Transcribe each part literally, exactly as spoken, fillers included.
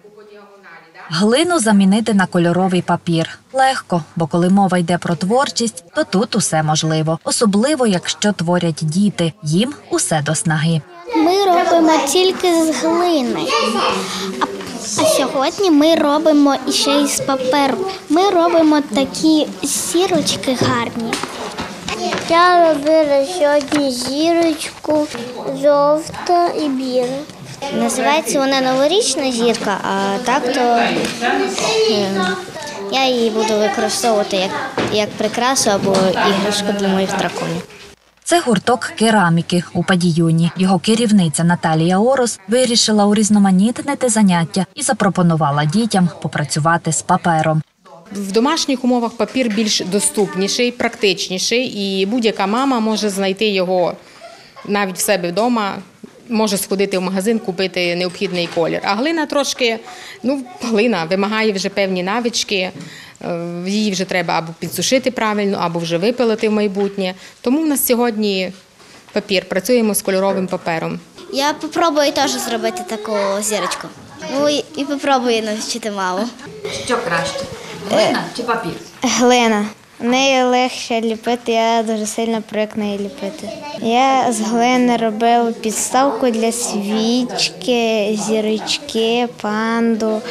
Глину замінити на кольоровий папір. Легко, бо коли мова йде про творчість, то тут усе можливо. Особливо, якщо творять діти. Їм усе до снаги. Ми робимо тільки з глини, а, а сьогодні ми робимо ще й з паперу. Ми робимо такі зірочки гарні. Я робила сьогодні зірочку жовта і біла. Називається вона новорічна зірка, а так то е, я її буду використовувати як, як прикрасу або іграшку для моїх драконів. Це гурток кераміки у Падіюні. Його керівниця Наталія Орос вирішила урізноманітнити заняття і запропонувала дітям попрацювати з папером. В домашніх умовах папір більш доступніший, практичніший, і будь-яка мама може знайти його навіть в себе вдома, може сходити в магазин, купити необхідний колір. А глина трошки, ну, глина вимагає вже певні навички, її вже треба або підсушити правильно, або вже випилити в майбутнє. Тому в нас сьогодні папір, працюємо з кольоровим папером. Я спробую теж зробити таку зірочку. Ну і, і спробую навчити маму. Що краще? Глина чи папір? Глина. Неї легше ліпити, я дуже сильно привик неї ліпити. Я з глини робив підставку для свічки, зірочки, панду.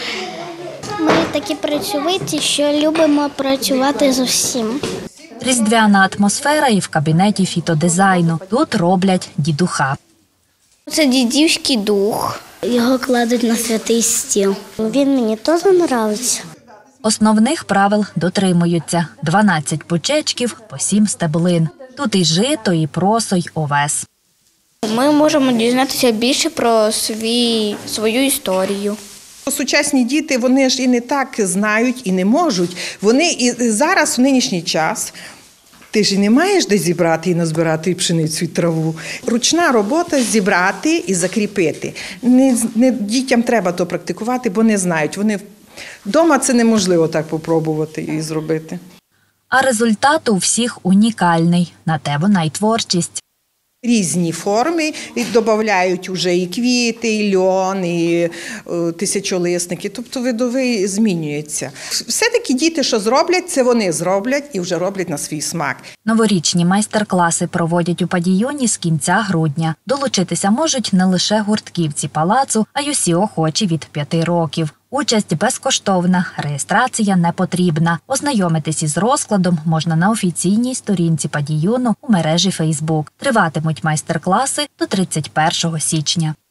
Ми такі працьовиті, що любимо працювати з усім. Різдвяна атмосфера і в кабінеті фітодизайну. Тут роблять дідуха. Це дідівський дух. Його кладуть на святий стіл. Він мені теж подобається. Основних правил дотримуються. дванадцять пучечків, по сім стеблин. Тут і жито, і просо, й овес. Ми можемо дізнатися більше про свій, свою історію. Сучасні діти, вони ж і не так знають, і не можуть. Вони і зараз, в нинішній час, ти ж і не маєш де зібрати і назбирати пшеницю і траву. Ручна робота – зібрати і закріпити. Не, не, дітям треба то практикувати, бо не знають. Вони вдома це неможливо так попробувати і зробити. А результат у всіх унікальний. На те вона й творчість. Різні форми, і додають вже і квіти, і льон, і е, тисячолисники, тобто видовий змінюється. Все-таки діти, що зроблять, це вони зроблять і вже роблять на свій смак. Новорічні майстер-класи проводять у Падіюні з кінця грудня. Долучитися можуть не лише гуртківці палацу, а й усі охочі від п'яти років. Участь безкоштовна, реєстрація не потрібна. Ознайомитись із розкладом можна на офіційній сторінці Падіюну у мережі Фейсбук. Триватимуть майстер-класи до тридцять першого січня.